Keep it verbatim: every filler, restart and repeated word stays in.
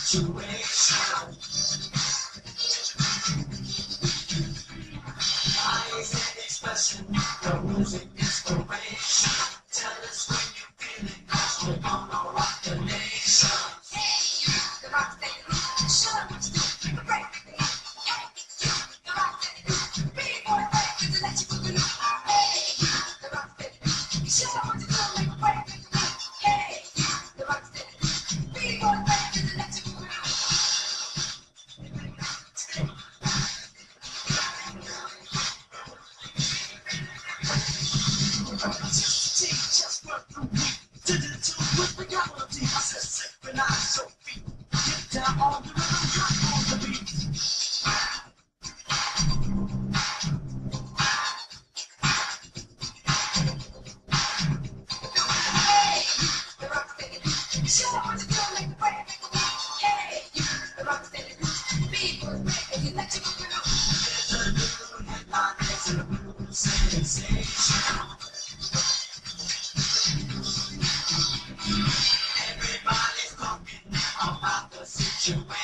situation. Eyes and expression, the music inspiration. Tell us when you're feeling, 'cause we're gonna rock the nation. Hey, you, the rock steady, show them what you do, the break the beat. Hey, you, the rock steady, big boy break, cause it lets you move it up. Hey, you, the rock steady, show them what you do, make a break the beat. Hey, you, the rock steady, big boy break, cause it lets you move it up. Just work through me. Did it too with the melody. I said synchronize your feet. Get down on the rhythm, cut on the beat. Hey, the rock steady. Show them what you do, make the break, make the beat. Hey, you, the rock steady. Beat was break, and you let you move it up. There's a new headline, there's a new sensation. Everybody's talking about the situation.